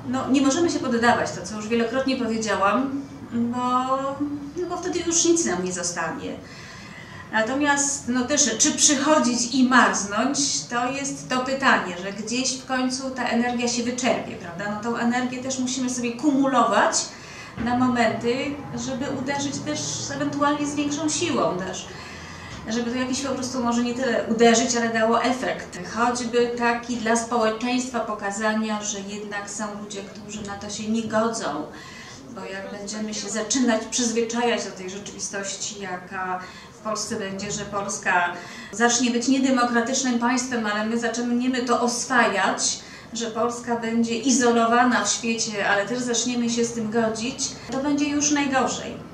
no, nie możemy się poddawać, to co już wielokrotnie powiedziałam, bo wtedy już nic nam nie zostanie. Natomiast no też, czy przychodzić i marznąć, to jest to pytanie, że gdzieś w końcu ta energia się wyczerpie, prawda? No tą energię też musimy sobie kumulować na momenty, żeby uderzyć też ewentualnie z większą siłą też. Żeby to jakiś po prostu może nie tyle uderzyć, ale dało efekt. Choćby taki dla społeczeństwa pokazania, że jednak są ludzie, którzy na to się nie godzą. Bo jak będziemy się zaczynać przyzwyczajać do tej rzeczywistości, jaka w Polsce będzie, że Polska zacznie być niedemokratycznym państwem, ale my zaczniemy to oswajać, że Polska będzie izolowana w świecie, ale też zaczniemy się z tym godzić, to będzie już najgorzej.